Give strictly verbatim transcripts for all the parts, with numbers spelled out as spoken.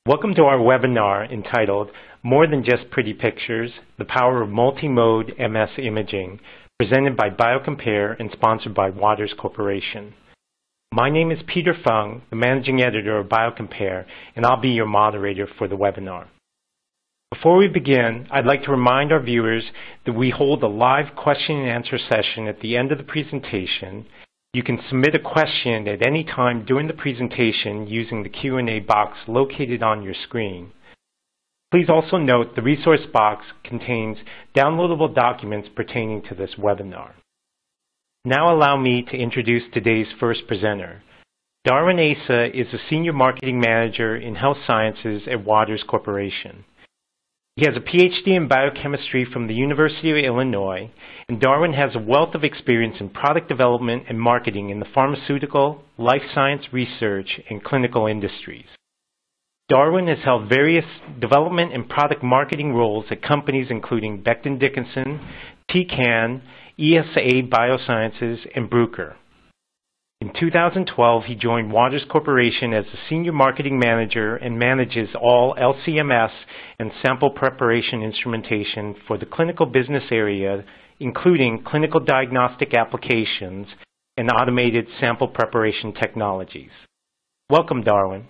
Welcome to our webinar entitled More Than Just Pretty Pictures, The Power of Multimode M S Imaging, presented by BioCompare and sponsored by Waters Corporation. My name is Peter Fung, the Managing Editor of BioCompare, and I'll be your moderator for the webinar. Before we begin, I'd like to remind our viewers that we hold a live question and answer session at the end of the presentation. You can submit a question at any time during the presentation using the Q and A box located on your screen. Please also note the resource box contains downloadable documents pertaining to this webinar. Now allow me to introduce today's first presenter. Darwin Asa is a Senior Marketing Manager in Health Sciences at Waters Corporation. He has a P H D in biochemistry from the University of Illinois, and Darwin has a wealth of experience in product development and marketing in the pharmaceutical, life science research, and clinical industries. Darwin has held various development and product marketing roles at companies including Becton Dickinson, T C A N, E S A Biosciences, and Bruker. In two thousand twelve, he joined Waters Corporation as a Senior Marketing Manager and manages all L C M S and sample preparation instrumentation for the clinical business area, including clinical diagnostic applications and automated sample preparation technologies. Welcome, Darwin.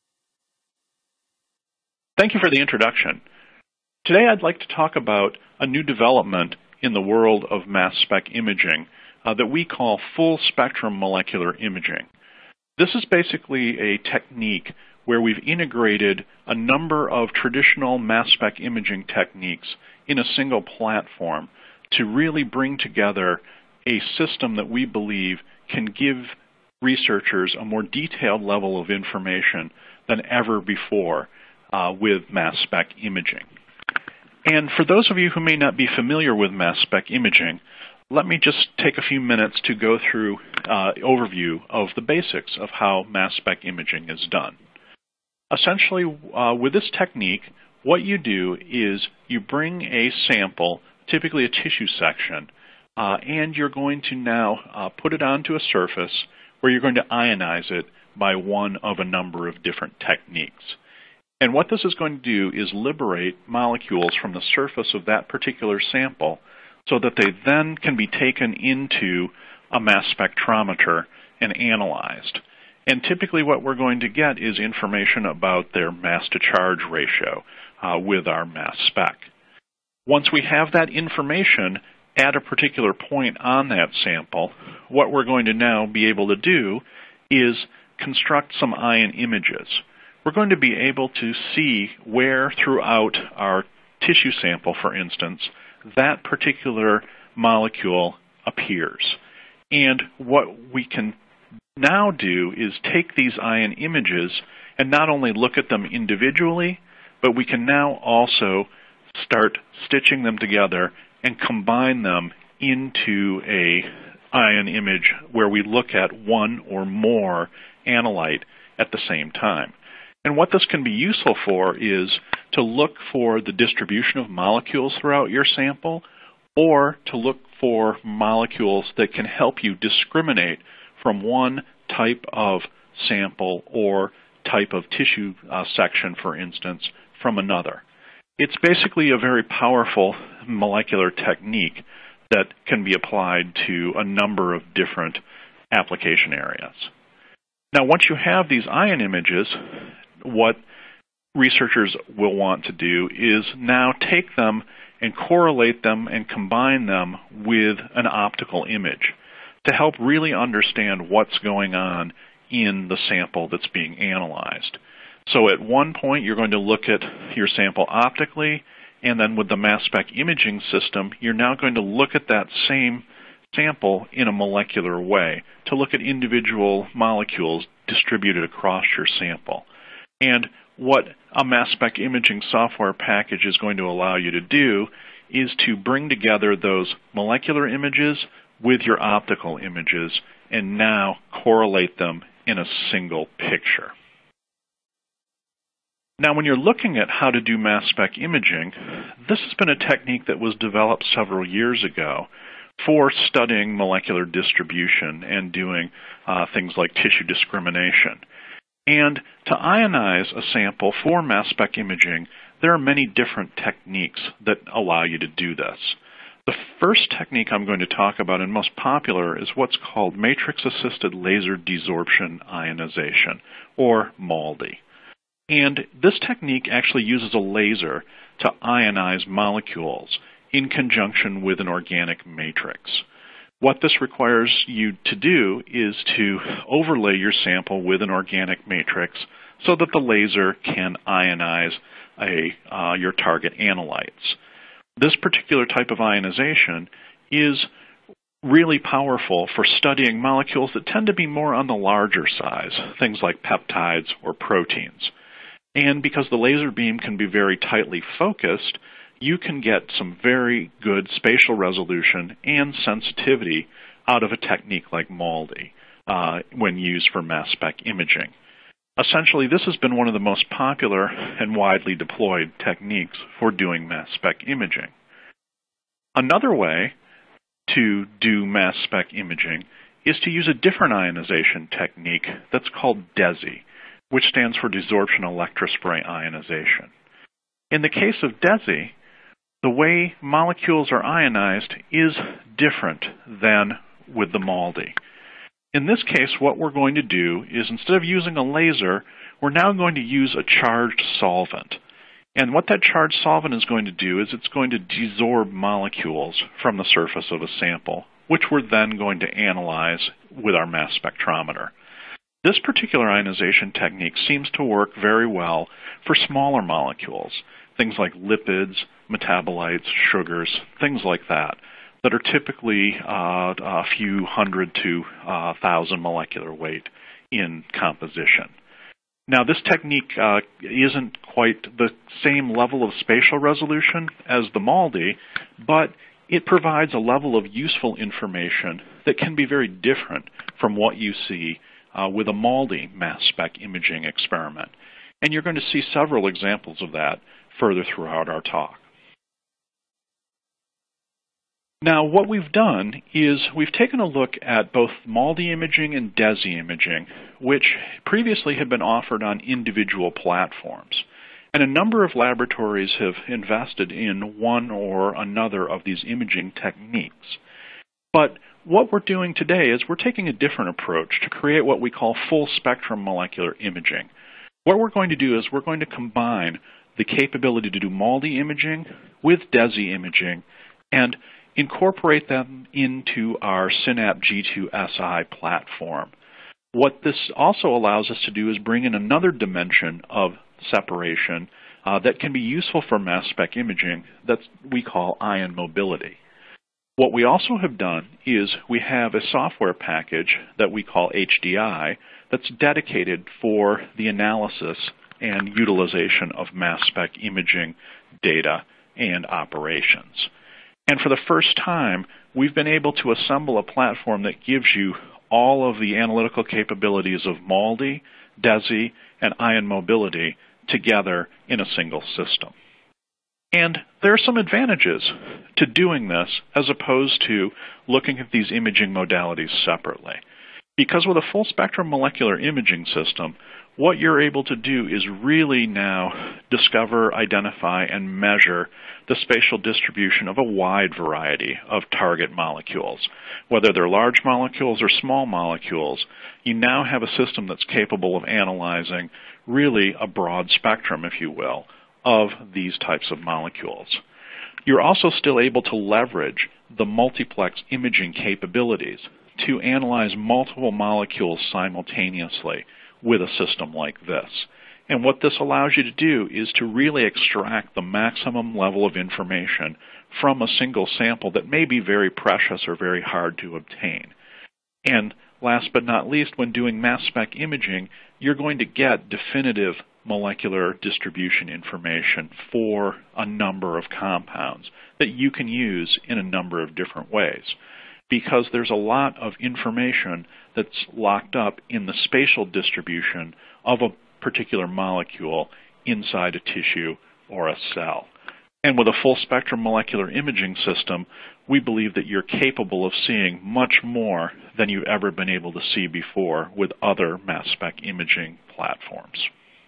Thank you for the introduction. Today I'd like to talk about a new development in the world of mass spec imaging uh, that we call full spectrum molecular imaging. This is basically a technique where we've integrated a number of traditional mass spec imaging techniques in a single platform to really bring together a system that we believe can give researchers a more detailed level of information than ever before uh, with mass spec imaging. And for those of you who may not be familiar with mass spec imaging, let me just take a few minutes to go through an uh, overview of the basics of how mass spec imaging is done. Essentially, uh, with this technique, what you do is you bring a sample, typically a tissue section, uh, and you're going to now uh, put it onto a surface where you're going to ionize it by one of a number of different techniques. And what this is going to do is liberate molecules from the surface of that particular sample so that they then can be taken into a mass spectrometer and analyzed. And typically what we're going to get is information about their mass to charge ratio uh, with our mass spec. Once we have that information at a particular point on that sample, what we're going to now be able to do is construct some ion images. We're going to be able to see where throughout our tissue sample, for instance, that particular molecule appears. And what we can now do is take these ion images and not only look at them individually, but we can now also start stitching them together and combine them into a ion image where we look at one or more analyte at the same time. And what this can be useful for is to look for the distribution of molecules throughout your sample, or to look for molecules that can help you discriminate from one type of sample or type of tissue uh, section, for instance, from another. It's basically a very powerful molecular technique that can be applied to a number of different application areas. Now, once you have these ion images, what researchers will want to do is now take them and correlate them and combine them with an optical image to help really understand what's going on in the sample that's being analyzed. So at one point, you're going to look at your sample optically, and then with the mass spec imaging system, you're now going to look at that same sample in a molecular way to look at individual molecules distributed across your sample. And what a mass spec imaging software package is going to allow you to do is to bring together those molecular images with your optical images and now correlate them in a single picture. Now, when you're looking at how to do mass spec imaging, this has been a technique that was developed several years ago for studying molecular distribution and doing uh, things like tissue discrimination. And to ionize a sample for mass spec imaging, there are many different techniques that allow you to do this. The first technique I'm going to talk about and most popular is what's called matrix-assisted laser desorption ionization, or MALDI. And this technique actually uses a laser to ionize molecules in conjunction with an organic matrix. What this requires you to do is to overlay your sample with an organic matrix so that the laser can ionize a, uh, your target analytes. This particular type of ionization is really powerful for studying molecules that tend to be more on the larger size, things like peptides or proteins. And because the laser beam can be very tightly focused, you can get some very good spatial resolution and sensitivity out of a technique like MALDI uh, when used for mass spec imaging. Essentially, this has been one of the most popular and widely deployed techniques for doing mass spec imaging. Another way to do mass spec imaging is to use a different ionization technique that's called DESI, which stands for desorption electrospray ionization. In the case of DESI, the way molecules are ionized is different than with the MALDI. In this case, what we're going to do is instead of using a laser, we're now going to use a charged solvent. And what that charged solvent is going to do is it's going to desorb molecules from the surface of a sample, which we're then going to analyze with our mass spectrometer. This particular ionization technique seems to work very well for smaller molecules, things like lipids, metabolites, sugars, things like that, that are typically uh, a few hundred to uh, thousand molecular weight in composition. Now, this technique uh, isn't quite the same level of spatial resolution as the MALDI, but it provides a level of useful information that can be very different from what you see uh, with a MALDI mass spec imaging experiment. And you're going to see several examples of that further throughout our talk. Now, what we've done is we've taken a look at both MALDI imaging and DESI imaging, which previously had been offered on individual platforms. And a number of laboratories have invested in one or another of these imaging techniques. But what we're doing today is we're taking a different approach to create what we call full spectrum molecular imaging. What we're going to do is we're going to combine the capability to do MALDI imaging with DESI imaging and incorporate them into our SYNAPT G two S I platform. What this also allows us to do is bring in another dimension of separation uh, that can be useful for mass spec imaging that we call ion mobility. What we also have done is we have a software package that we call H D I that's dedicated for the analysis and utilization of mass spec imaging data and operations. And for the first time, we've been able to assemble a platform that gives you all of the analytical capabilities of MALDI, DESI, and ion mobility together in a single system. And there are some advantages to doing this as opposed to looking at these imaging modalities separately. Because with a full spectrum molecular imaging system, what you're able to do is really now discover, identify, and measure the spatial distribution of a wide variety of target molecules. Whether they're large molecules or small molecules, you now have a system that's capable of analyzing really a broad spectrum, if you will, of these types of molecules. You're also still able to leverage the multiplex imaging capabilities to analyze multiple molecules simultaneously with a system like this. And what this allows you to do is to really extract the maximum level of information from a single sample that may be very precious or very hard to obtain. And last but not least, when doing mass spec imaging, you're going to get definitive molecular distribution information for a number of compounds that you can use in a number of different ways, because there's a lot of information that's locked up in the spatial distribution of a particular molecule inside a tissue or a cell. And with a full spectrum molecular imaging system, we believe that you're capable of seeing much more than you've ever been able to see before with other mass spec imaging platforms.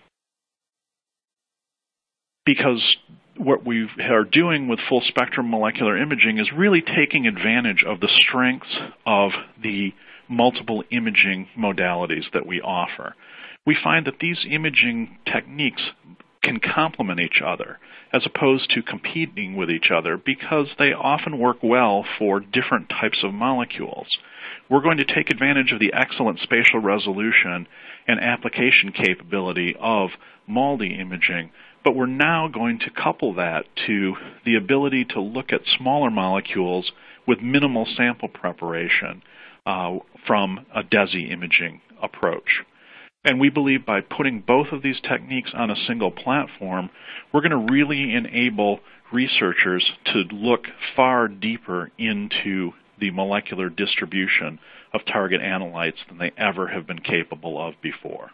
Because what we are doing with full spectrum molecular imaging is really taking advantage of the strengths of the multiple imaging modalities that we offer. We find that these imaging techniques can complement each other as opposed to competing with each other because they often work well for different types of molecules. We're going to take advantage of the excellent spatial resolution and application capability of MALDI imaging, but we're now going to couple that to the ability to look at smaller molecules with minimal sample preparation uh, from a DESI imaging approach. And we believe by putting both of these techniques on a single platform, we're going to really enable researchers to look far deeper into the molecular distribution of target analytes than they ever have been capable of before.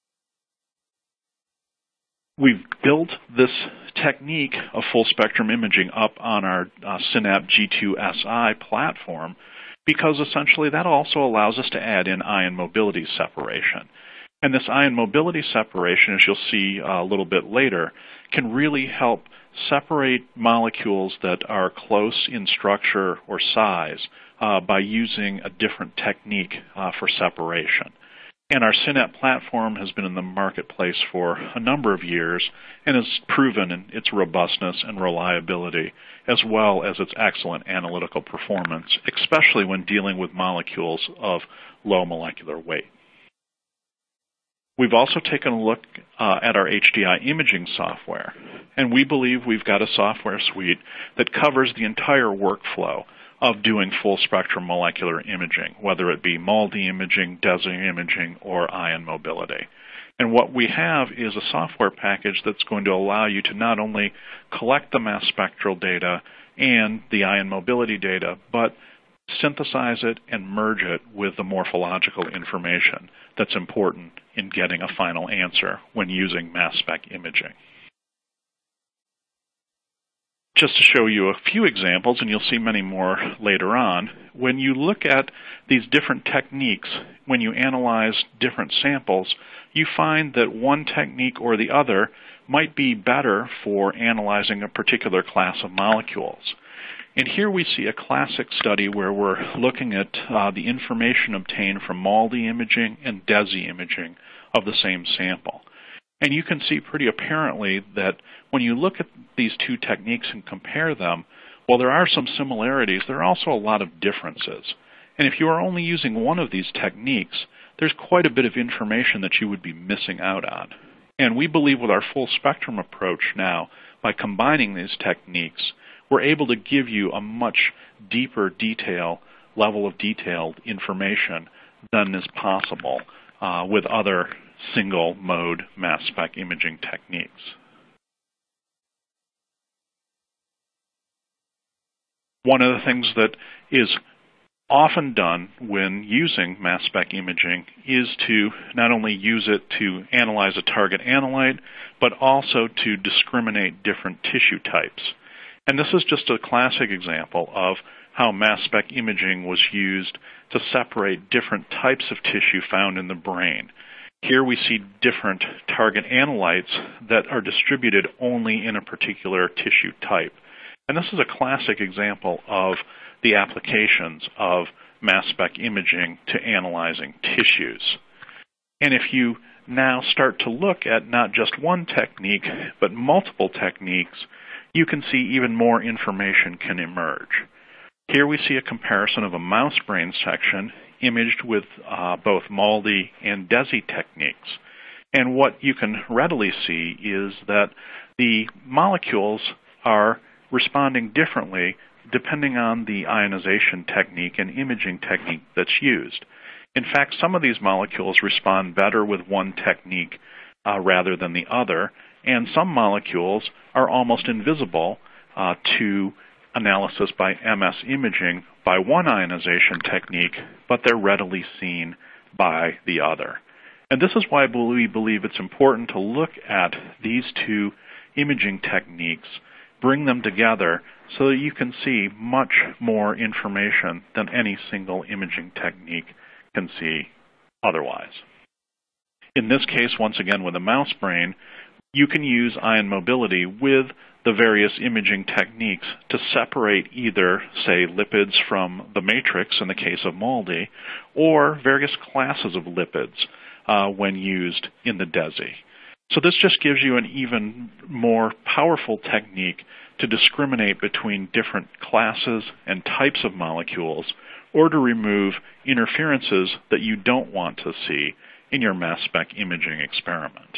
We've built this technique of full spectrum imaging up on our uh, SYNAPT G two S I platform because essentially that also allows us to add in ion mobility separation. And this ion mobility separation, as you'll see a little bit later, can really help separate molecules that are close in structure or size uh, by using a different technique uh, for separation. And our SYNAPT platform has been in the marketplace for a number of years and has proven in its robustness and reliability, as well as its excellent analytical performance, especially when dealing with molecules of low molecular weight. We've also taken a look uh, at our H D I imaging software, and we believe we've got a software suite that covers the entire workflow of doing full spectrum molecular imaging, whether it be MALDI imaging, DESI imaging, or ion mobility. And what we have is a software package that's going to allow you to not only collect the mass spectral data and the ion mobility data, but synthesize it and merge it with the morphological information that's important in getting a final answer when using mass spec imaging. Just to show you a few examples, and you'll see many more later on, when you look at these different techniques, when you analyze different samples, you find that one technique or the other might be better for analyzing a particular class of molecules. And here we see a classic study where we're looking at uh, the information obtained from MALDI imaging and DESI imaging of the same sample. And you can see pretty apparently that when you look at these two techniques and compare them, while there are some similarities, there are also a lot of differences. And if you are only using one of these techniques, there's quite a bit of information that you would be missing out on. And we believe with our full spectrum approach now, by combining these techniques, we're able to give you a much deeper detail, level of detailed information than is possible uh, with other single mode mass spec imaging techniques. One of the things that is often done when using mass spec imaging is to not only use it to analyze a target analyte, but also to discriminate different tissue types. And this is just a classic example of how mass spec imaging was used to separate different types of tissue found in the brain. Here we see different target analytes that are distributed only in a particular tissue type. And this is a classic example of the applications of mass spec imaging to analyzing tissues. And if you now start to look at not just one technique, but multiple techniques, you can see even more information can emerge. Here we see a comparison of a mouse brain section imaged with uh, both MALDI and DESI techniques. And what you can readily see is that the molecules are responding differently depending on the ionization technique and imaging technique that's used. In fact, some of these molecules respond better with one technique uh, rather than the other, and some molecules are almost invisible uh, to analysis by M S imaging by one ionization technique, but they're readily seen by the other. And this is why we believe it's important to look at these two imaging techniques bring them together so that you can see much more information than any single imaging technique can see otherwise. In this case, once again with a mouse brain, you can use ion mobility with the various imaging techniques to separate either, say, lipids from the matrix in the case of MALDI, or various classes of lipids uh, when used in the DESI. So this just gives you an even more powerful technique to discriminate between different classes and types of molecules, or to remove interferences that you don't want to see in your mass spec imaging experiment.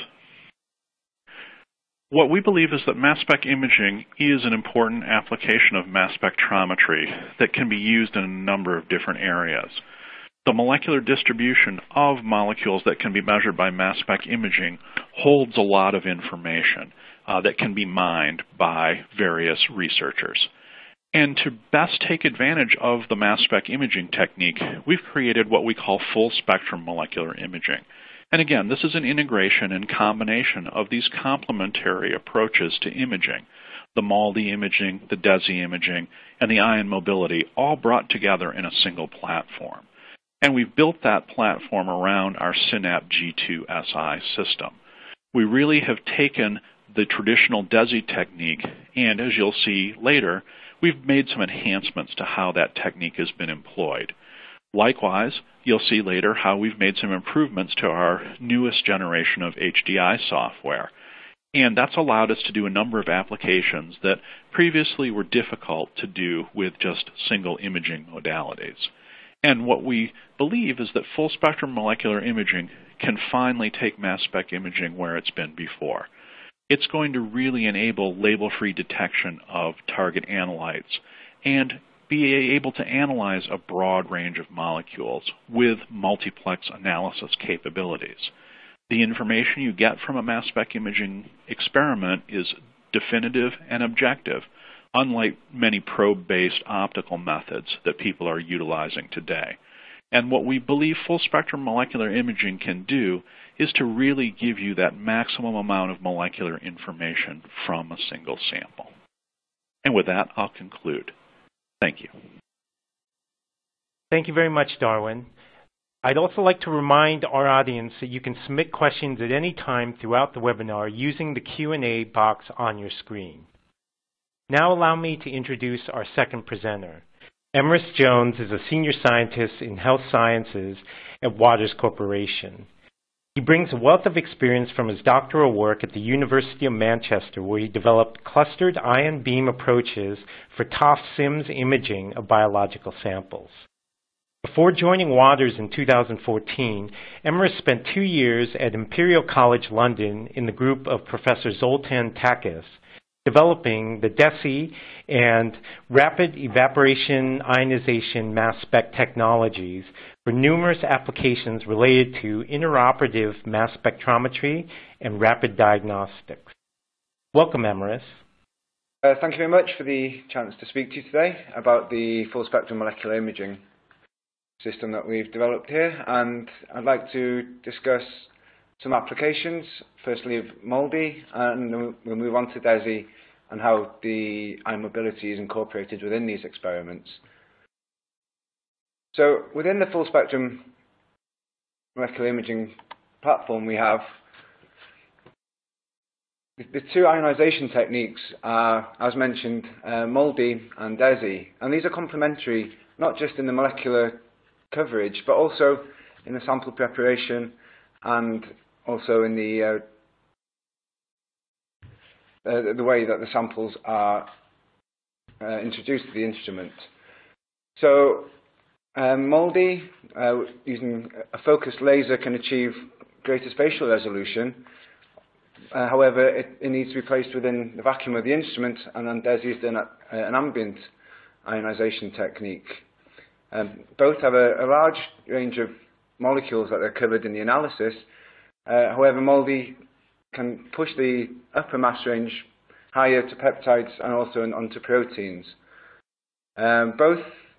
What we believe is that mass spec imaging is an important application of mass spectrometry that can be used in a number of different areas. The molecular distribution of molecules that can be measured by mass spec imaging holds a lot of information uh, that can be mined by various researchers. And to best take advantage of the mass spec imaging technique, we've created what we call full spectrum molecular imaging. And again, this is an integration and combination of these complementary approaches to imaging, the MALDI imaging, the DESI imaging, and the ion mobility, all brought together in a single platform. And we've built that platform around our SYNAPT G two S I system. We really have taken the traditional DESI technique, and as you'll see later, we've made some enhancements to how that technique has been employed. Likewise, you'll see later how we've made some improvements to our newest generation of H D I software. And that's allowed us to do a number of applications that previously were difficult to do with just single imaging modalities. And what we believe is that full spectrum molecular imaging can finally take mass spec imaging where it's been before. It's going to really enable label-free detection of target analytes and be able to analyze a broad range of molecules with multiplex analysis capabilities. The information you get from a mass spec imaging experiment is definitive and objective, unlike many probe-based optical methods that people are utilizing today. And what we believe full spectrum molecular imaging can do is to really give you that maximum amount of molecular information from a single sample. And with that, I'll conclude. Thank you. Thank you very much, Darwin. I'd also like to remind our audience that you can submit questions at any time throughout the webinar using the Q and A box on your screen. Now allow me to introduce our second presenter. Emrys Jones is a senior scientist in health sciences at Waters Corporation. He brings a wealth of experience from his doctoral work at the University of Manchester, where he developed clustered ion beam approaches for T O F SIMS imaging of biological samples. Before joining Waters in two thousand fourteen, Emrys spent two years at Imperial College London in the group of Professor Zoltan Takis, developing the DESI and rapid evaporation ionization mass spec technologies for numerous applications related to interoperative mass spectrometry and rapid diagnostics. Welcome, Emrys. Uh, thank you very much for the chance to speak to you today about the full spectrum molecular imaging system that we've developed here, and I'd like to discuss some applications, firstly of MALDI, and then we'll move on to DESI and how the ion mobility is incorporated within these experiments. So within the full spectrum molecular imaging platform, we have the two ionization techniques are, as mentioned, uh, MALDI and DESI, and these are complementary not just in the molecular coverage but also in the sample preparation and also in the uh, uh, the way that the samples are uh, introduced to the instrument. So um, MALDI, uh, using a focused laser, can achieve greater spatial resolution. Uh, however, it, it needs to be placed within the vacuum of the instrument, and then DESI is done at uh, an ambient ionization technique. Um, both have a, a large range of molecules that are covered in the analysis. Uh, however, MALDI can push the upper mass range higher to peptides and also in, onto proteins. Um, both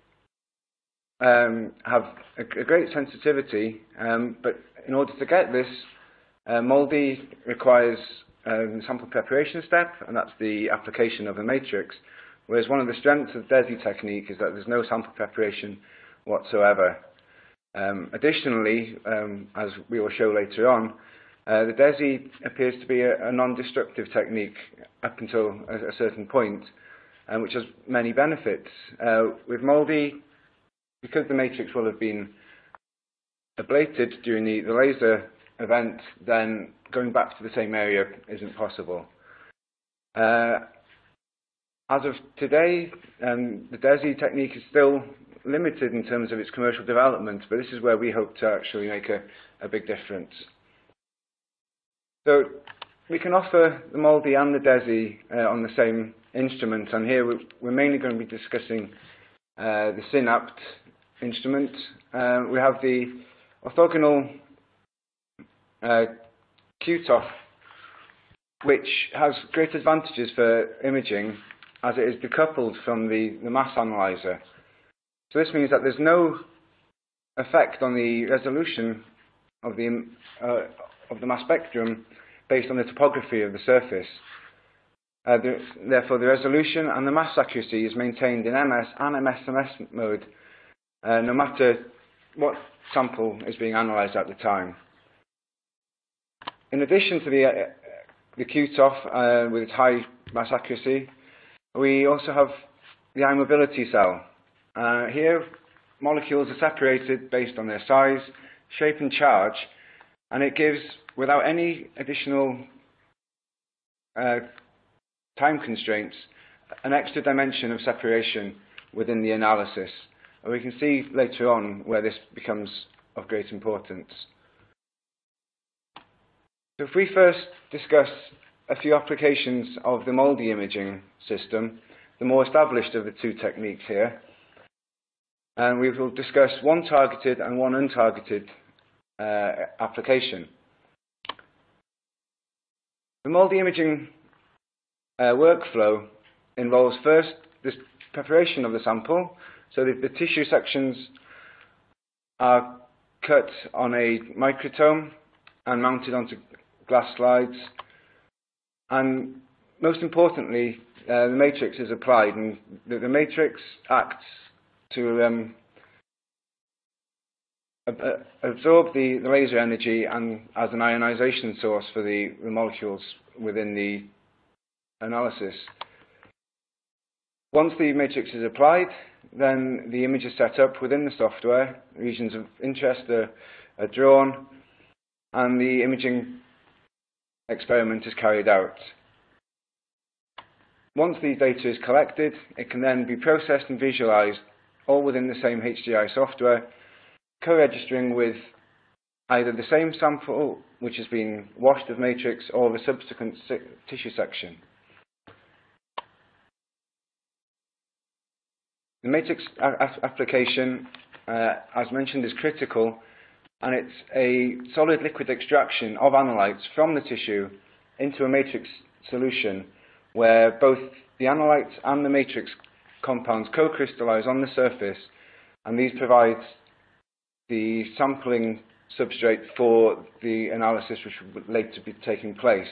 um, have a, a great sensitivity, um, but in order to get this, uh, MALDI requires um, sample preparation step, and that's the application of a matrix, whereas one of the strengths of the DESI technique is that there's no sample preparation whatsoever. Um, additionally, um, as we will show later on, uh, the DESI appears to be a, a non-destructive technique up until a, a certain point, um, which has many benefits. Uh, with MALDI, because the matrix will have been ablated during the, the laser event, then going back to the same area isn't possible. Uh, as of today, um, the DESI technique is still limited in terms of its commercial development, but this is where we hope to actually make a, a big difference. So we can offer the MALDI and the DESI uh, on the same instrument, and here we're, we're mainly going to be discussing uh, the SYNAPT instrument. Uh, we have the orthogonal uh, Q T O F, which has great advantages for imaging as it is decoupled from the, the mass analyzer. So this means that there's no effect on the resolution of the, uh, of the mass spectrum based on the topography of the surface. Uh, the, therefore, the resolution and the mass accuracy is maintained in M S and M S M S mode, uh, no matter what sample is being analysed at the time. In addition to the, uh, the Q T O F uh, with its high mass accuracy, we also have the eye mobility cell. Uh, here, molecules are separated based on their size, shape and charge, and it gives, without any additional uh, time constraints, an extra dimension of separation within the analysis. And we can see later on where this becomes of great importance. So if we first discuss a few applications of the MALDI imaging system, the more established of the two techniques here, and we will discuss one targeted and one untargeted uh, application. The MALDI imaging uh, workflow involves first the preparation of the sample. So the, the tissue sections are cut on a microtome and mounted onto glass slides. And most importantly, uh, the matrix is applied, and the, the matrix acts to um, ab absorb the, the laser energy and as an ionization source for the, the molecules within the analysis. Once the matrix is applied, then the image is set up within the software, regions of interest are, are drawn, and the imaging experiment is carried out. Once the data is collected, it can then be processed and visualized all within the same H D I software, co-registering with either the same sample which has been washed of matrix or the subsequent tissue section. The matrix application, uh, as mentioned, is critical, and it's a solid liquid extraction of analytes from the tissue into a matrix solution where both the analytes and the matrix compounds co-crystallize on the surface, and these provide the sampling substrate for the analysis which will later be taking place.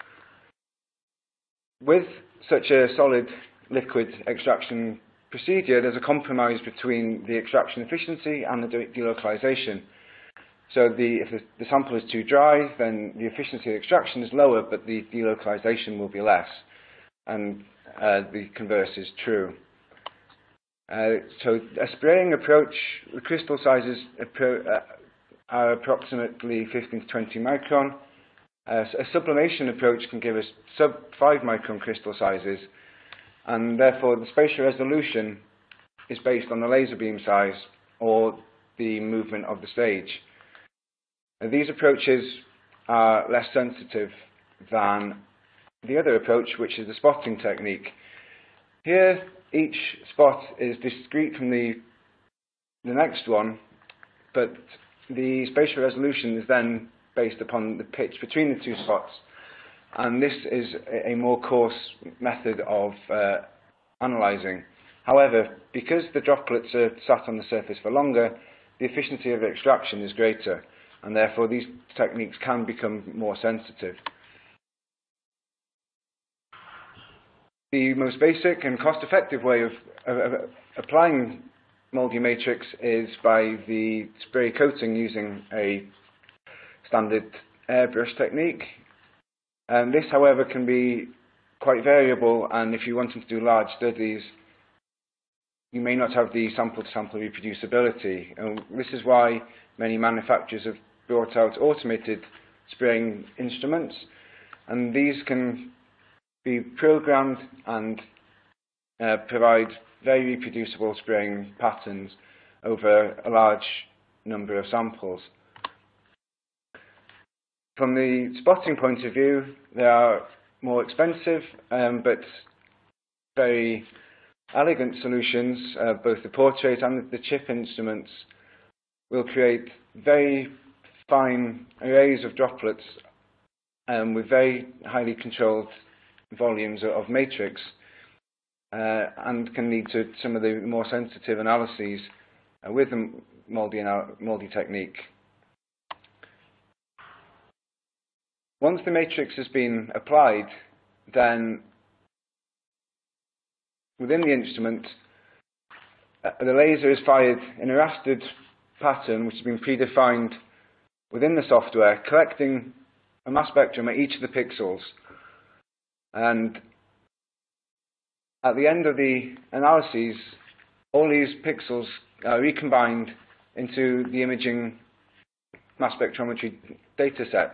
With such a solid liquid extraction procedure, there's a compromise between the extraction efficiency and the delocalization. So the, if the, the sample is too dry, then the efficiency of extraction is lower, but the delocalization will be less, and uh, the converse is true. Uh, so a spraying approach, the crystal sizes appro uh, are approximately fifteen to twenty micron. Uh, so a sublimation approach can give us sub five micron crystal sizes, and therefore the spatial resolution is based on the laser beam size or the movement of the stage. Now, these approaches are less sensitive than the other approach, which is the spotting technique. Here, each spot is discrete from the, the next one, but the spatial resolution is then based upon the pitch between the two spots, and this is a more coarse method of uh, analysing. However, because the droplets are sat on the surface for longer, the efficiency of extraction is greater, and therefore these techniques can become more sensitive. the most basic and cost-effective way of, of, of applying moldy matrix is by the spray coating using a standard airbrush technique. And this, however, can be quite variable, and if you're wanting to do large studies, you may not have the sample-to-sample reproducibility. And this is why many manufacturers have brought out automated spraying instruments, and these can be programmed and uh, provide very reproducible spraying patterns over a large number of samples. From the spotting point of view, they are more expensive, um, but very elegant solutions. Uh, both the portrait and the chip instruments will create very fine arrays of droplets um, with very highly controlled volumes of, of matrix, uh, and can lead to some of the more sensitive analyses uh, with the moldy, moldy technique. Once the matrix has been applied, then within the instrument, uh, the laser is fired in a rastered pattern which has been predefined within the software, collecting a mass spectrum at each of the pixels. And at the end of the analyses, all these pixels are recombined into the imaging mass spectrometry dataset.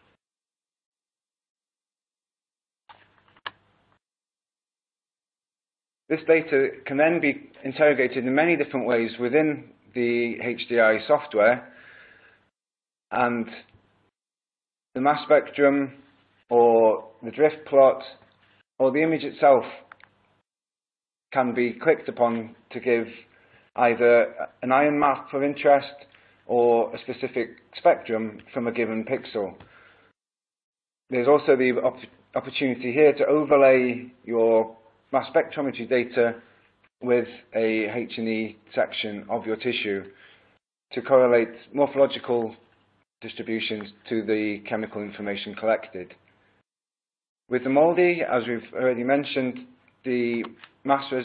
This data can then be interrogated in many different ways within the H D I software, and the mass spectrum, or the drift plot, or the image itself can be clicked upon to give either an ion map of interest or a specific spectrum from a given pixel. There's also the op opportunity here to overlay your mass spectrometry data with a H and E section of your tissue to correlate morphological distributions to the chemical information collected. With the moldy, as we've already mentioned, the mass res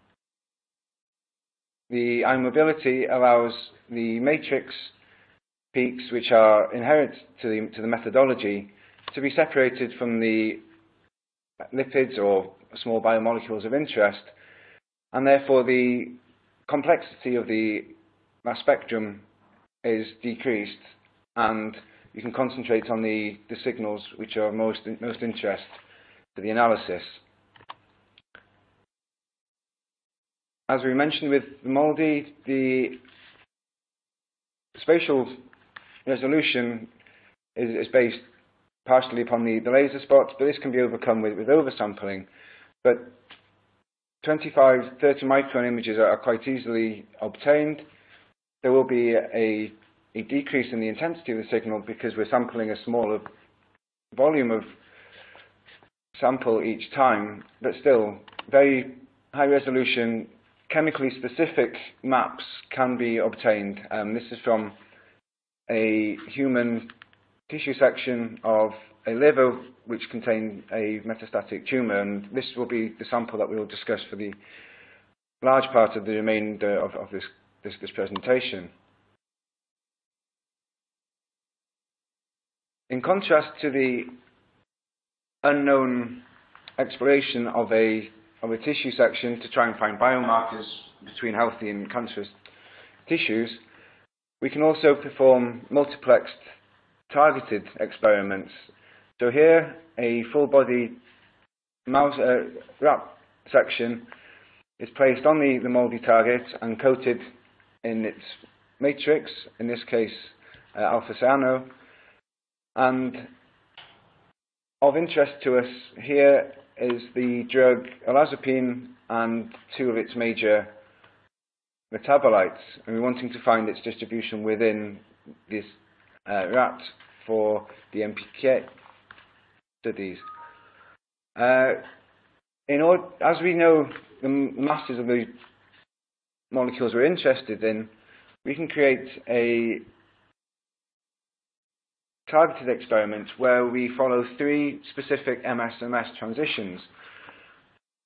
the ion mobility allows the matrix peaks, which are inherent to the, to the methodology, to be separated from the lipids or small biomolecules of interest, and therefore the complexity of the mass spectrum is decreased, and you can concentrate on the, the signals which are most, most interest to the analysis. As we mentioned with the moldy, the spatial resolution is, is based partially upon the, the laser spots, but this can be overcome with, with oversampling. But twenty-five, thirty micron images are, are quite easily obtained. There will be a, a decrease in the intensity of the signal because we're sampling a smaller volume of sample each time, but still very high resolution, chemically specific maps can be obtained. Um, this is from a human tissue section of a liver which contained a metastatic tumour, and this will be the sample that we will discuss for the large part of the remainder of, of this, this, this presentation. In contrast to the unknown exploration of a, of a tissue section to try and find biomarkers between healthy and cancerous tissues, we can also perform multiplexed targeted experiments. So here, a full-body mouse uh, rat section is placed on the, the moldy target and coated in its matrix, in this case uh, alpha cyano. And of interest to us here is the drug olazapine and two of its major metabolites, and we're wanting to find its distribution within this uh, rat for the M P K studies. Uh, in order, as we know the masses of the molecules we're interested in, we can create a targeted experiment where we follow three specific M S M S transitions.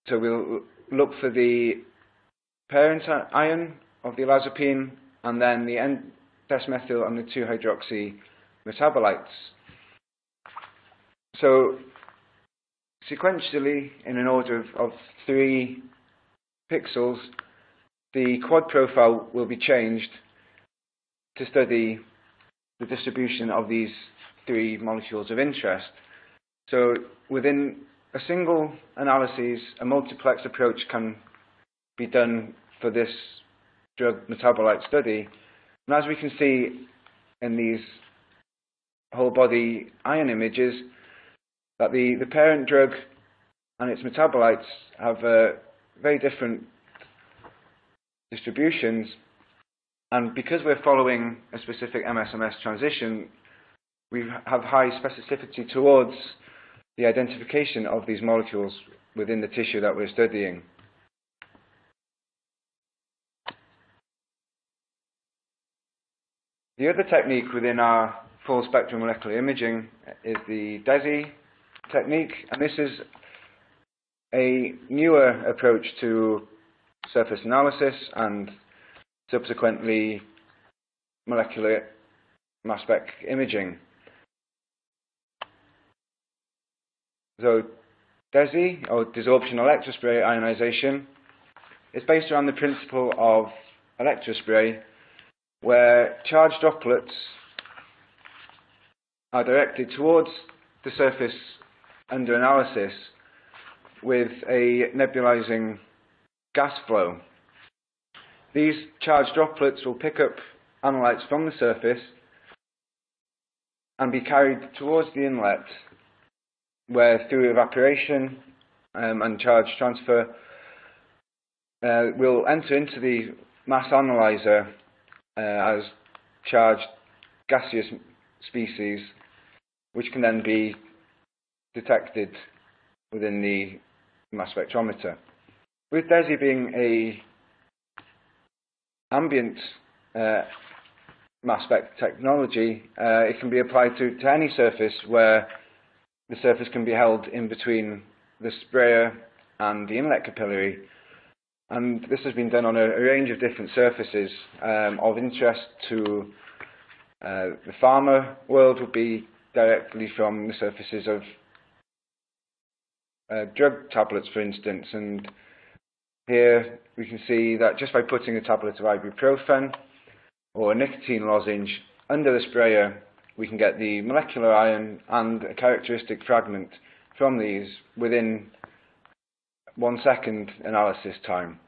So we'll look for the parent ion of the olazapine and then the N-desmethyl and the two hydroxy metabolites. So sequentially, in an order of, of three pixels, the quad profile will be changed to study the distribution of these three molecules of interest. So within a single analysis, a multiplex approach can be done for this drug metabolite study. And as we can see in these whole body ion images, that the, the parent drug and its metabolites have uh, very different distributions. And because we're following a specific M S M S transition, we have high specificity towards the identification of these molecules within the tissue that we're studying. The other technique within our full spectrum molecular imaging is the DESI technique, and this is a newer approach to surface analysis and subsequently molecular mass spec imaging. So DESI, or desorption electrospray ionization, is based around the principle of electrospray, where charged droplets are directed towards the surface under analysis with a nebulizing gas flow. These charged droplets will pick up analytes from the surface and be carried towards the inlet, where through evaporation um, and charge transfer uh, will enter into the mass analyzer uh, as charged gaseous species, which can then be detected within the mass spectrometer. With DESI being a ambient uh, mass spec technology, uh, it can be applied to, to any surface where the surface can be held in between the sprayer and the inlet capillary. And this has been done on a, a range of different surfaces. Um, of interest to uh, the pharma world would be directly from the surfaces of uh, drug tablets, for instance. And here we can see that just by putting a tablet of ibuprofen or a nicotine lozenge under the sprayer, we can get the molecular ion and a characteristic fragment from these within one second analysis time.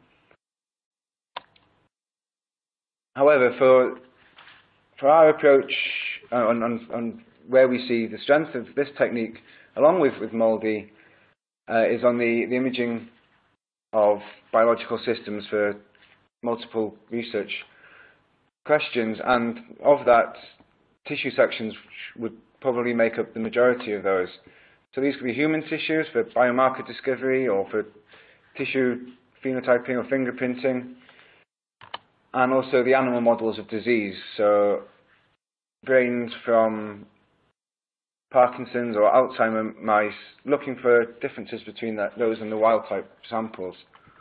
However, for, for our approach on, on, on where we see the strength of this technique, along with, with MALDI, uh, is on the, the imaging of biological systems for multiple research questions, and of that, tissue sections would probably make up the majority of those. So these could be human tissues for biomarker discovery or for tissue phenotyping or fingerprinting, and also the animal models of disease, so brains from Parkinson's or Alzheimer mice, looking for differences between that, those and the wild-type samples.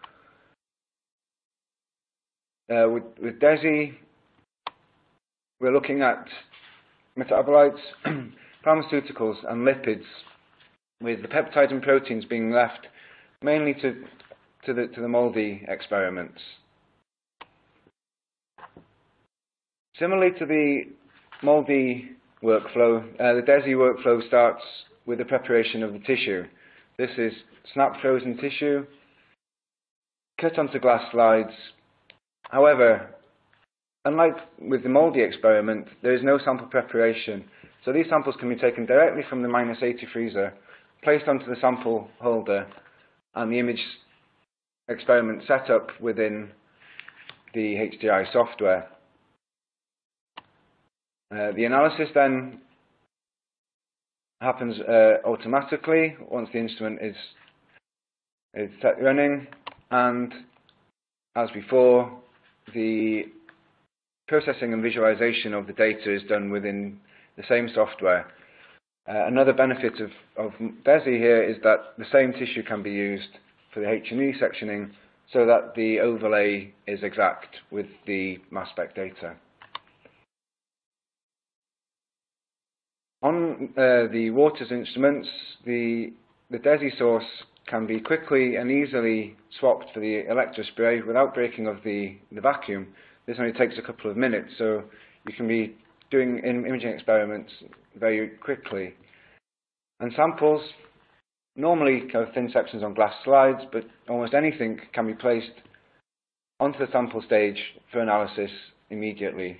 Uh, with, with DESI, we're looking at metabolites, pharmaceuticals and lipids, with the peptides and proteins being left mainly to, to, the, to the MALDI experiments. Similarly to the MALDI workflow, uh, the DESI workflow starts with the preparation of the tissue. This is snap frozen tissue, cut onto glass slides. However, unlike with the MALDI experiment, there is no sample preparation. So these samples can be taken directly from the minus eighty freezer, placed onto the sample holder, and the image experiment set up within the H D I software. Uh, the analysis then happens uh, automatically once the instrument is, is set running, and as before, the processing and visualization of the data is done within the same software. Uh, another benefit of, of DESI here is that the same tissue can be used for the H and E sectioning so that the overlay is exact with the mass spec data. On uh, the Waters instruments, the, the DESI source can be quickly and easily swapped for the electrospray without breaking of the, the vacuum. This only takes a couple of minutes, so you can be doing imaging experiments very quickly. And samples, normally kind of thin sections on glass slides, but almost anything can be placed onto the sample stage for analysis immediately.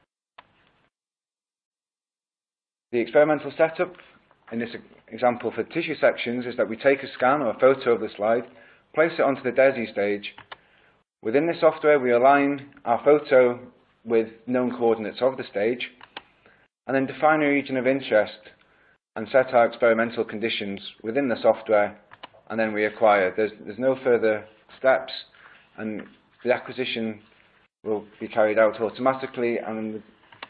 The experimental setup in this example for tissue sections is that we take a scan or a photo of the slide, place it onto the DESI stage. Within the software, we align our photo with known coordinates of the stage, and then define a region of interest and set our experimental conditions within the software, and then we acquire. There's, there's no further steps, and the acquisition will be carried out automatically, and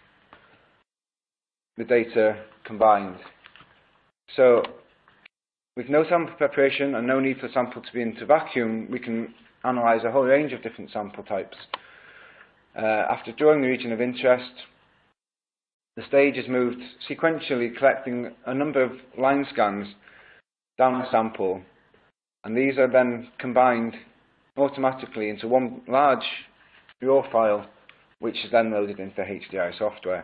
the data combined. So, with no sample preparation and no need for sample to be into vacuum, we can analyze a whole range of different sample types. Uh, after drawing the region of interest, the stage is moved sequentially, collecting a number of line scans down the sample, and these are then combined automatically into one large raw file, which is then loaded into the H D I software.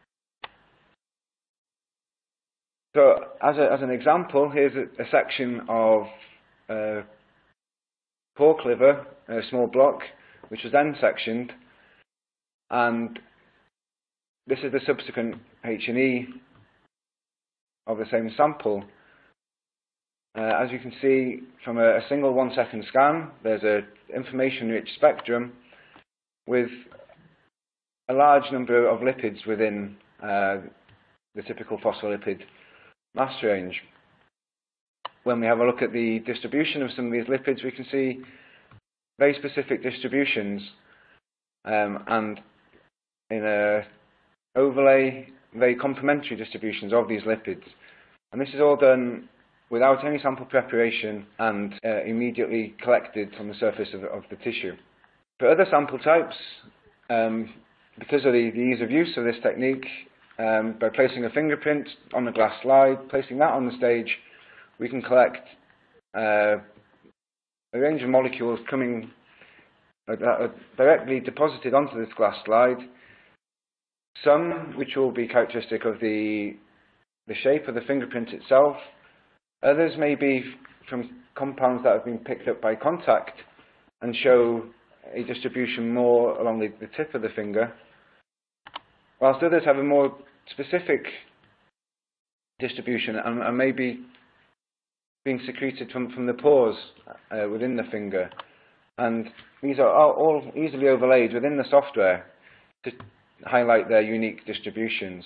So, as, a, as an example, here's a, a section of uh, pork liver, a small block, which was then sectioned, and this is the subsequent H and E of the same sample. Uh, as you can see from a, a single one second scan, there's an information-rich spectrum with a large number of lipids within uh, the typical phospholipid mass range. When we have a look at the distribution of some of these lipids, we can see very specific distributions, um, and in a overlay, very complementary distributions of these lipids. And this is all done without any sample preparation and uh, immediately collected on the surface of, of the tissue. For other sample types, um, because of the, the ease of use of this technique, um, by placing a fingerprint on the glass slide, placing that on the stage, we can collect uh, a range of molecules coming uh, uh, directly deposited onto this glass slide. Some which will be characteristic of the, the shape of the fingerprint itself. Others may be from compounds that have been picked up by contact and show a distribution more along the, the tip of the finger, whilst others have a more specific distribution and, and may be being secreted from, from the pores uh, within the finger. And these are all, all easily overlaid within the software to highlight their unique distributions.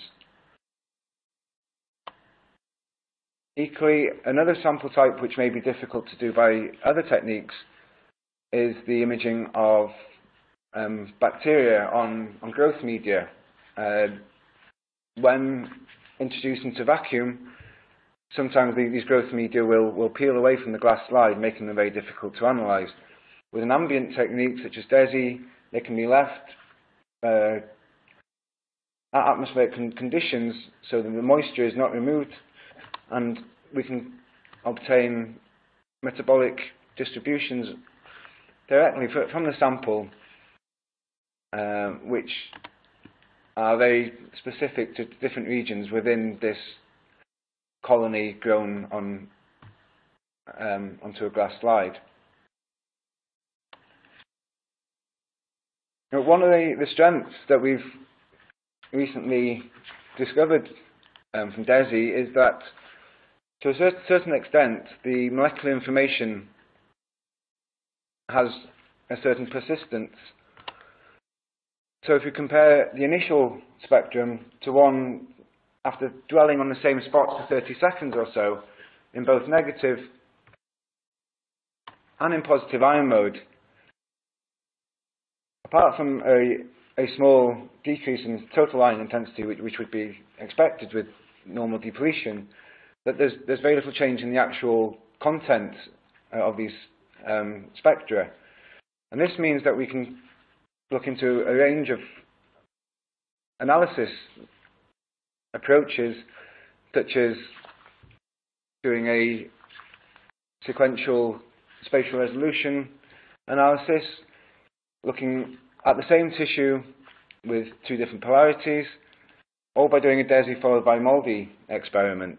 Equally, another sample type which may be difficult to do by other techniques is the imaging of um, bacteria on, on growth media. Uh, when introduced into vacuum, sometimes the, these growth media will, will peel away from the glass slide, making them very difficult to analyze. With an ambient technique such as DESI, they can be left uh, at atmospheric con conditions so that the moisture is not removed, and we can obtain metabolic distributions directly from the sample, uh, which are very specific to different regions within this colony grown on um, onto a glass slide. Now, one of the, the strengths that we've recently discovered um, from DESI is that, to a cert certain extent, the molecular information has a certain persistence. So if you compare the initial spectrum to one after dwelling on the same spot for thirty seconds or so, in both negative and in positive ion mode, apart from a, a small decrease in total ion intensity, which, which would be expected with normal depletion, that there's, there's very little change in the actual content uh, of these um, spectra. And this means that we can look into a range of analysis approaches, such as doing a sequential spatial resolution analysis, looking at the same tissue with two different polarities, or by doing a DESI followed by MALDI experiment.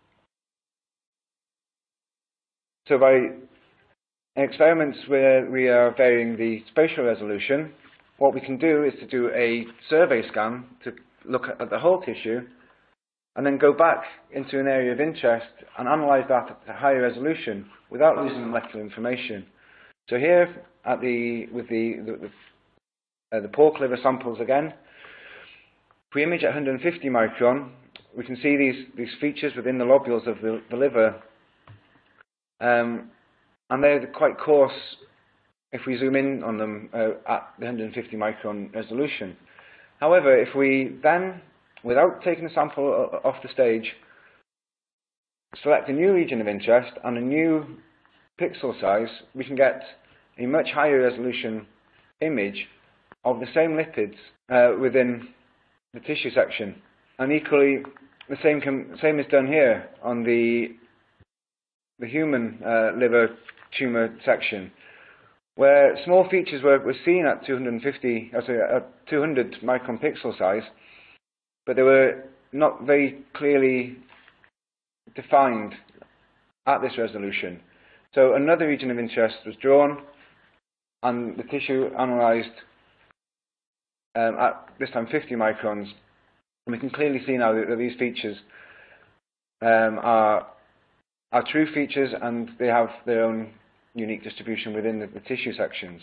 So by experiments where we are varying the spatial resolution, what we can do is to do a survey scan to look at the whole tissue, and then go back into an area of interest and analyze that at a higher resolution without losing molecular information. So here, at the, with the, the, the, uh, the pork liver samples again, if we image at one hundred fifty micron, we can see these, these features within the lobules of the, the liver, um, and they're quite coarse if we zoom in on them uh, at the one hundred fifty micron resolution. However, if we then, without taking a sample off the stage, select a new region of interest and a new pixel size, we can get a much higher resolution image of the same lipids uh, within the tissue section. And equally, the same, can, same is done here on the, the human uh, liver tumour section, where small features were, were seen at two hundred fifty, uh, sorry, at two hundred micron pixel size, but they were not very clearly defined at this resolution. So another region of interest was drawn, and the tissue analysed um, at this time fifty microns, and we can clearly see now that, that these features um, are, are true features, and they have their own unique distribution within the, the tissue sections.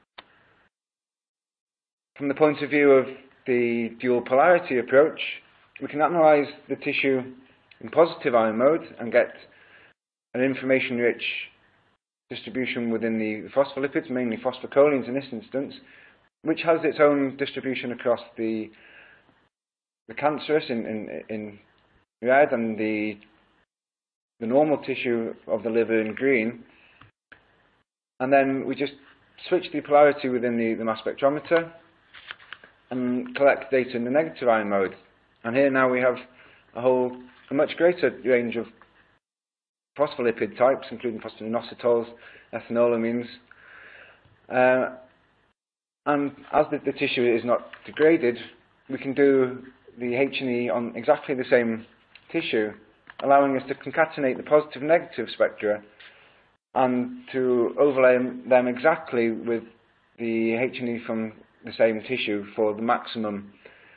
From the point of view of the dual polarity approach, we can analyse the tissue in positive ion mode and get an information-rich distribution within the phospholipids, mainly phosphocholine in this instance, which has its own distribution across the, the cancerous in, in, in red and the, the normal tissue of the liver in green. And then we just switch the polarity within the, the mass spectrometer and collect data in the negative ion mode. And here now we have a whole, a much greater range of phospholipid types, including phosphoinositols, ethanolamines. Uh, and as the, the tissue is not degraded, we can do the H and E on exactly the same tissue, allowing us to concatenate the positive and negative spectra and to overlay them exactly with the H and E from the same tissue for the maximum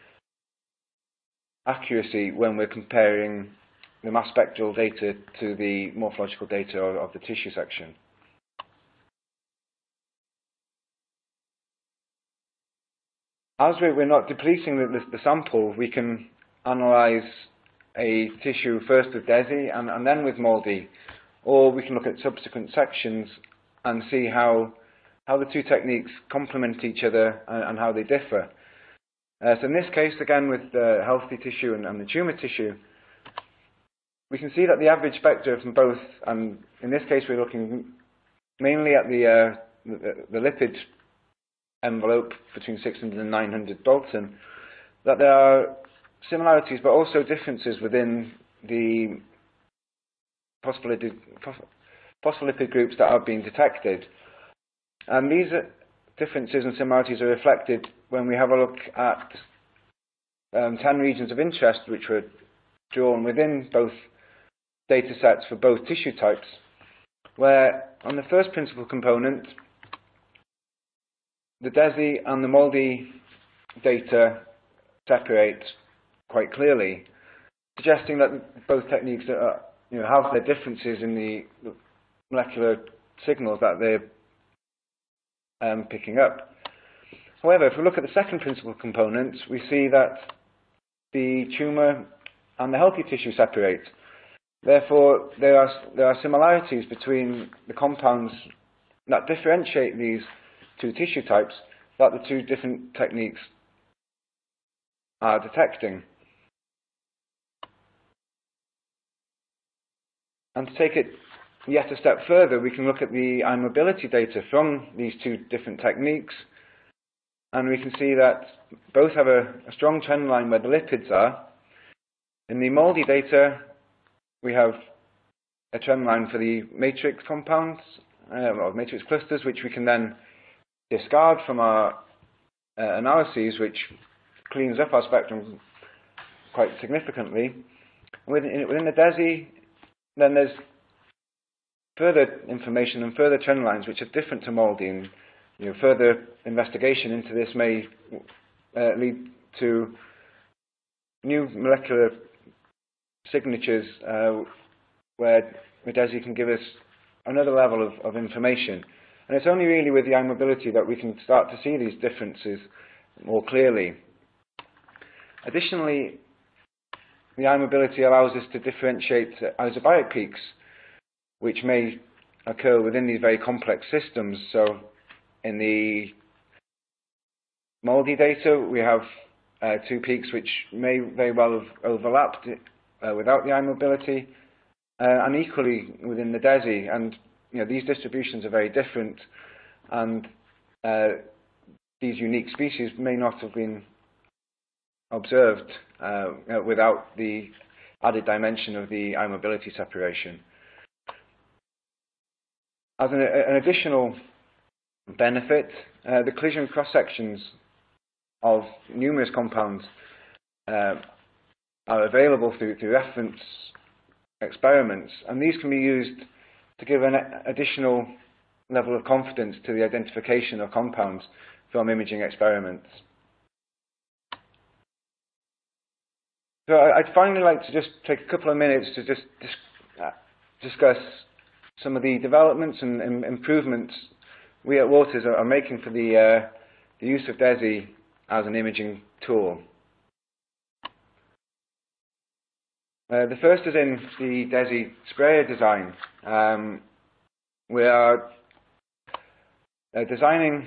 accuracy when we're comparing the mass spectral data to the morphological data of, of the tissue section. As we're not depleting the, the, the sample, we can analyse a tissue first with DESI and, and then with MALDI, or we can look at subsequent sections and see how, how the two techniques complement each other and, and how they differ. Uh, so in this case, again with the healthy tissue and, and the tumour tissue, we can see that the average spectra from both, and in this case we're looking mainly at the, uh, the, the lipid envelope between six hundred and nine hundred Dalton, that there are similarities but also differences within the phospholipid, phospholipid groups that are being detected. And these differences and similarities are reflected when we have a look at um, ten regions of interest which were drawn within both data sets for both tissue types, where on the first principal component, the DESI and the MALDI data separate quite clearly, suggesting that both techniques are, you know, have their differences in the molecular signals that they're um, picking up. However, if we look at the second principal component, we see that the tumour and the healthy tissue separate. Therefore, there are, there are similarities between the compounds that differentiate these two tissue types that the two different techniques are detecting. And to take it yet a step further, we can look at the ion mobility data from these two different techniques, and we can see that both have a, a strong trend line where the lipids are. In the MALDI data, we have a trend line for the matrix compounds, uh, or matrix clusters, which we can then discard from our uh, analyses, which cleans up our spectrum quite significantly. Within, within the DESI, then there's further information and further trend lines which are different to MALDI, and you know, further investigation into this may uh, lead to new molecular signatures uh, where the DESI can give us another level of, of information. And it's only really with the ion mobility that we can start to see these differences more clearly. Additionally, the ion mobility allows us to differentiate isobaric peaks, which may occur within these very complex systems. So in the MALDI data, we have uh, two peaks which may very well have overlapped uh, without the ion mobility, uh, and equally within the DESI. And you know, these distributions are very different, and uh, these unique species may not have been observed uh, without the added dimension of the ion mobility separation. As an, an additional benefit, uh, the collision cross-sections of numerous compounds uh, are available through, through reference experiments, and these can be used to give an additional level of confidence to the identification of compounds from imaging experiments. So I'd finally like to just take a couple of minutes to just dis uh, discuss some of the developments and, and improvements we at Waters are, are making for the, uh, the use of DESI as an imaging tool. Uh, the first is in the DESI sprayer design. Um, we are uh, designing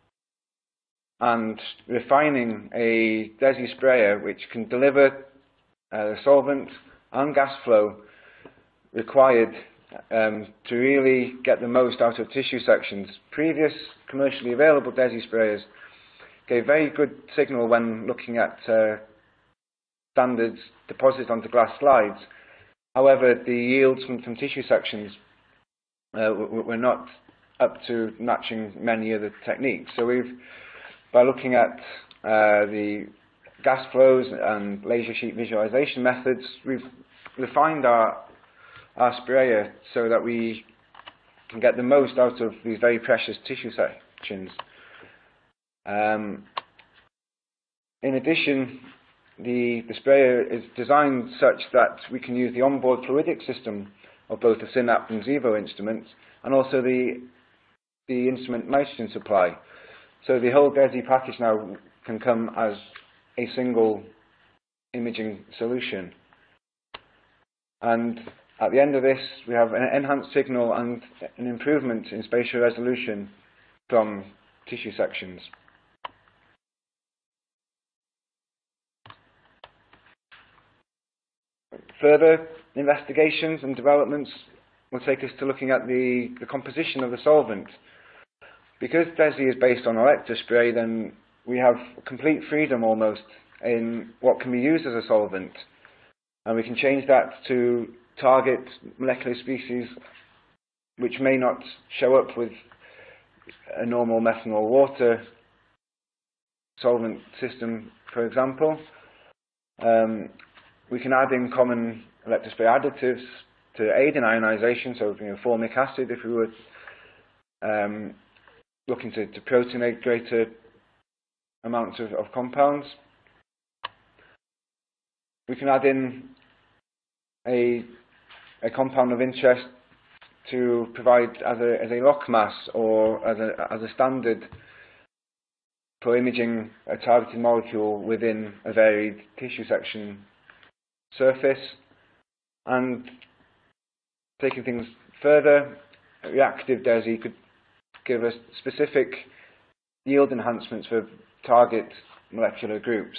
and refining a DESI sprayer which can deliver uh, solvent and gas flow required um, to really get the most out of tissue sections. Previous commercially available DESI sprayers gave very good signal when looking at uh, standards deposited onto glass slides. However, the yields from, from tissue sections uh, were not up to matching many other techniques. So we've, by looking at uh, the gas flows and laser sheet visualization methods, we've refined our, our sprayer so that we can get the most out of these very precious tissue sections. Um, in addition, the, the sprayer is designed such that we can use the onboard fluidic system of both the SYNAPT and Xevo instruments, and also the, the instrument nitrogen supply. So the whole DESI package now can come as a single imaging solution. And at the end of this, we have an enhanced signal and an improvement in spatial resolution from tissue sections. Further investigations and developments will take us to looking at the, the composition of the solvent. Because DESI is based on electrospray, then we have complete freedom almost in what can be used as a solvent. And we can change that to target molecular species which may not show up with a normal methanol water solvent system, for example. Um, we can add in common electrospray additives to aid in ionization, so you know, formic acid if we were um, looking to, to proteinate greater amounts of, of compounds. We can add in a, a compound of interest to provide as a, as a lock mass or as a, as a standard for imaging a targeted molecule within a varied tissue section surface. And taking things further, reactive DESI could give us specific yield enhancements for target molecular groups.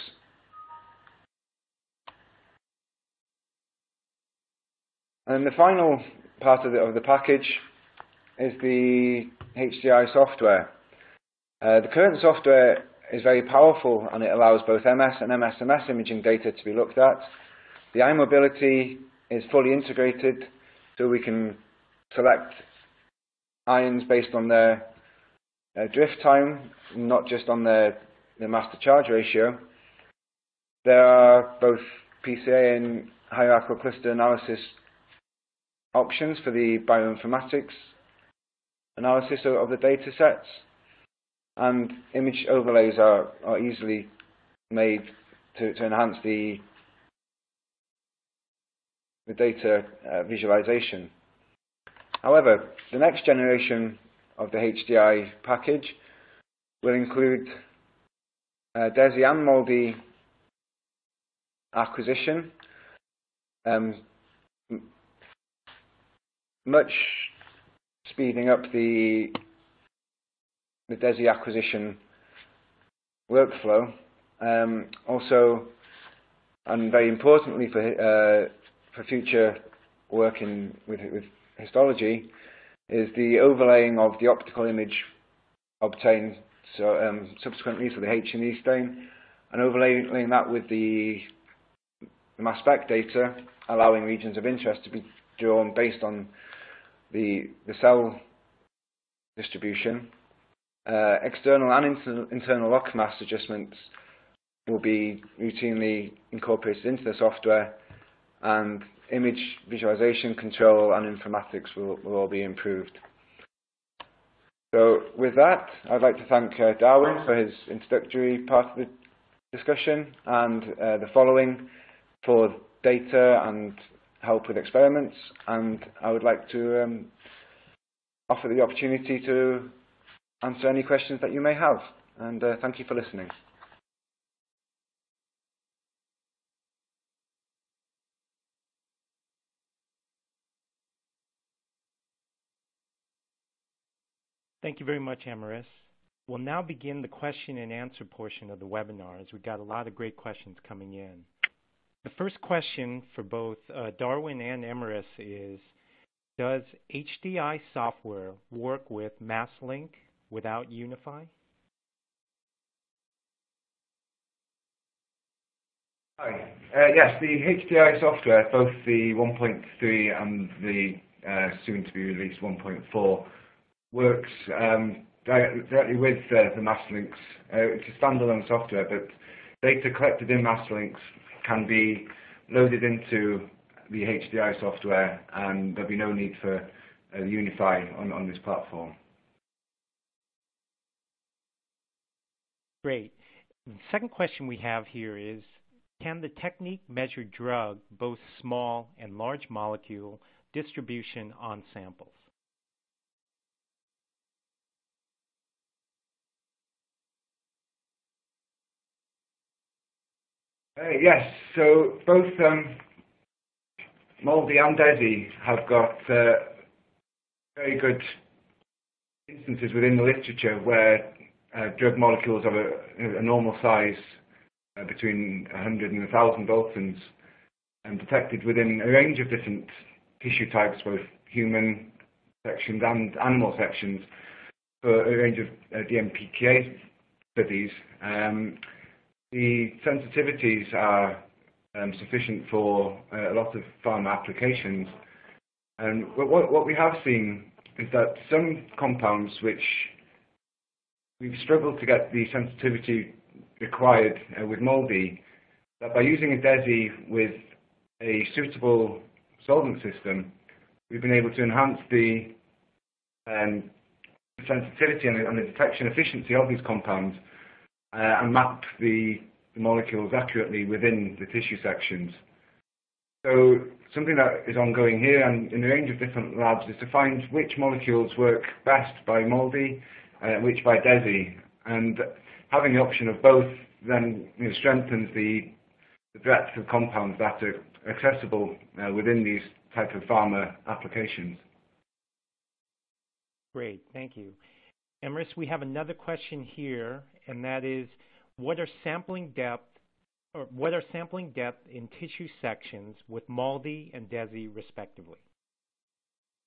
And the final part of the, of the package is the H D I software. Uh, the current software is very powerful, and it allows both M S and M S M S imaging data to be looked at. The iMobility is fully integrated, so we can select ions based on their uh, drift time, not just on their, their mass to charge ratio. There are both P C A and hierarchical cluster analysis options for the bioinformatics analysis of, of the data sets, and image overlays are, are easily made to, to enhance the, the data uh, visualization. However, the next generation of the H D I package will include uh, DESI and MALDI acquisition, um, much speeding up the the DESI acquisition workflow. Um, also, and very importantly for uh, for future work in with, with histology, is the overlaying of the optical image obtained so um, subsequently, so the H and E stain, and overlaying that with the mass spec data, allowing regions of interest to be drawn based on the, the cell distribution. Uh, external and inter internal lock mass adjustments will be routinely incorporated into the software, and image visualization, control, and informatics will, will all be improved. So with that, I'd like to thank uh, Darwin for his introductory part of the discussion, and uh, the following for data and help with experiments, and I would like to um, offer the opportunity to answer any questions that you may have, and uh, thank you for listening. Thank you very much, Amaris. We'll now begin the question and answer portion of the webinar, as we've got a lot of great questions coming in. The first question for both uh, Darwin and Amaris is, does H D I software work with MassLink without Unify? Hi. Uh, yes, the H D I software, both the one point three and the uh, soon-to-be-released one point four, works um, directly with uh, the MassLinks. Uh, it's a standalone software, but data collected in MassLinks can be loaded into the H D I software, and there'll be no need for uh, Unify on, on this platform. Great. The second question we have here is, can the technique measure drug, both small and large molecule, distribution on samples? Uh, yes, so both um, MALDI and DESI have got uh, very good instances within the literature where uh, drug molecules of a, a normal size, uh, between one hundred and one thousand daltons, and detected within a range of different tissue types, both human sections and animal sections, for a range of uh, D M P K A studies. Um, The sensitivities are um, sufficient for uh, a lot of pharma applications, and what, what we have seen is that some compounds which we've struggled to get the sensitivity required uh, with MALDI, that by using a DESI with a suitable solvent system, we've been able to enhance the um, sensitivity and the, and the detection efficiency of these compounds, Uh, and map the, the molecules accurately within the tissue sections. So something that is ongoing here and in a range of different labs is to find which molecules work best by MALDI, uh, which by DESI, and having the option of both then, you know, strengthens the, the breadth of compounds that are accessible uh, within these type of pharma applications. Great, thank you. Amaris, we have another question here, and that is, what are sampling depth, or what are sampling depth in tissue sections with MALDI and DESI respectively?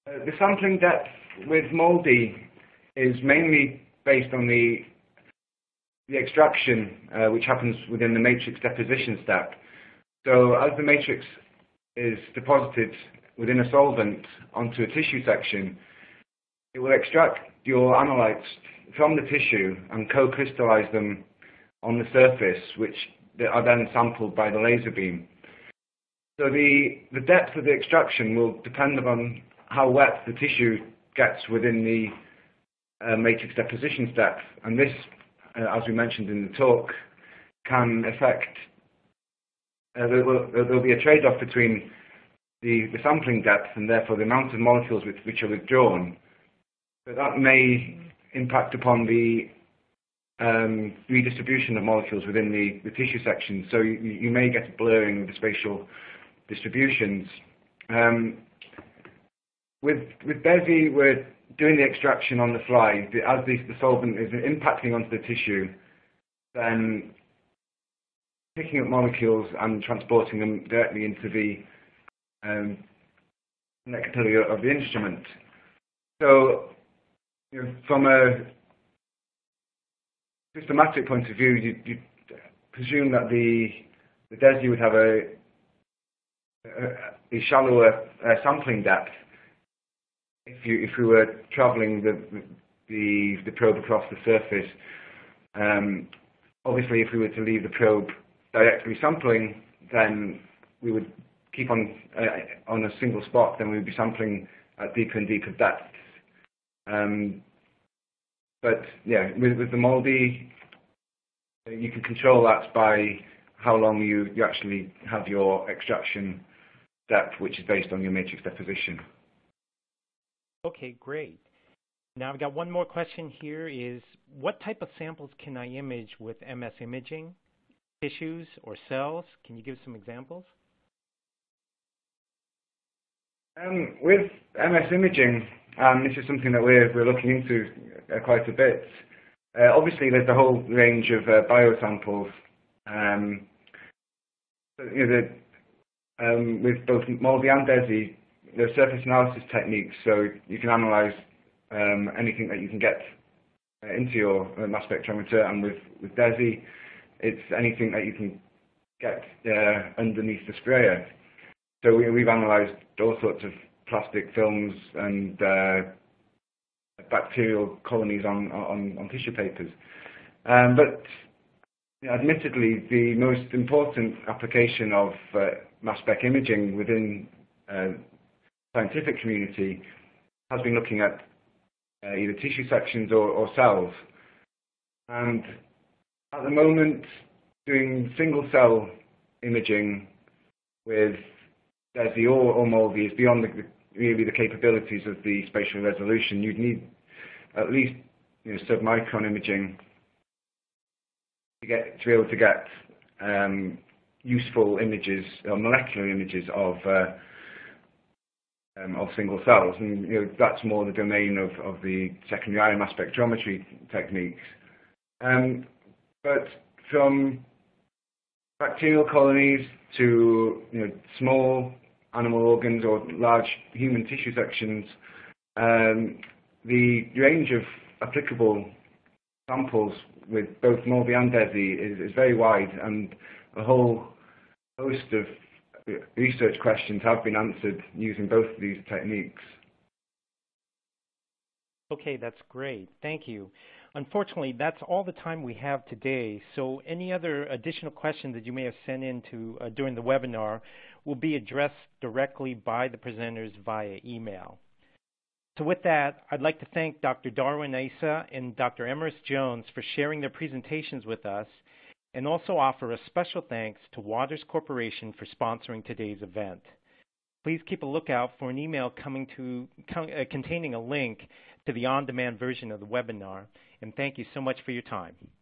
Uh, the sampling depth with MALDI is mainly based on the, the extraction, uh, which happens within the matrix deposition step. So as the matrix is deposited within a solvent onto a tissue section, it will extract your analytes from the tissue and co-crystallize them on the surface, which are then sampled by the laser beam. So the, the depth of the extraction will depend upon how wet the tissue gets within the uh, matrix deposition step. And this, uh, as we mentioned in the talk, can affect, uh, there will there'll be a trade-off between the, the sampling depth and therefore the amount of molecules which, which are withdrawn. But that may impact upon the um, redistribution of molecules within the, the tissue section. So you, you may get a blurring of the spatial distributions. Um, with, with DESI, we're doing the extraction on the fly. The, as the, the solvent is impacting onto the tissue, then picking up molecules and transporting them directly into the um, necrophilia of the instrument. So, you know, from a systematic point of view, you, you presume that the, the DESI would have a, a, a shallower uh, sampling depth if you if we were travelling the, the the probe across the surface. Um, obviously, if we were to leave the probe directly sampling, then we would keep on uh, on a single spot. Then we would be sampling at deeper and deeper depths. Um, but yeah, with, with the MALDI, you can control that by how long you, you actually have your extraction depth, which is based on your matrix deposition. Okay, great. Now I've got one more question here is, what type of samples can I image with M S imaging? Tissues or cells? Can you give some examples? Um, with M S imaging, um, this is something that we're, we're looking into uh, quite a bit. Uh, obviously, there's a whole range of uh, biosamples. Um, so, you know, the, um, with both MALDI and DESI, there are surface analysis techniques, so you can analyze um, anything that you can get uh, into your uh, mass spectrometer, and with, with DESI, it's anything that you can get uh, underneath the sprayer. So we, we've analysed all sorts of plastic films and uh, bacterial colonies on, on, on tissue papers. Um, but you know, admittedly, the most important application of uh, mass spec imaging within uh, scientific community has been looking at uh, either tissue sections or, or cells. And at the moment, doing single cell imaging with DESI or, or MALDI is beyond the, really the capabilities of the spatial resolution. You'd need at least you know, submicron imaging to get to be able to get um, useful images or molecular images of uh, um, of single cells, and you know, that's more the domain of, of the secondary ion mass spectrometry techniques. Um, but from bacterial colonies to you know, small animal organs or large human tissue sections, um, the range of applicable samples with both MALDI and DESI is, is very wide, and a whole host of research questions have been answered using both of these techniques. Okay, that's great. Thank you. Unfortunately, that's all the time we have today. So any other additional questions that you may have sent in to, uh, during the webinar will be addressed directly by the presenters via email. So with that, I'd like to thank Doctor Darwin Issa and Doctor Emerus Jones for sharing their presentations with us, and also offer a special thanks to Waters Corporation for sponsoring today's event. Please keep a lookout for an email coming to, uh, containing a link to the on-demand version of the webinar, and thank you so much for your time.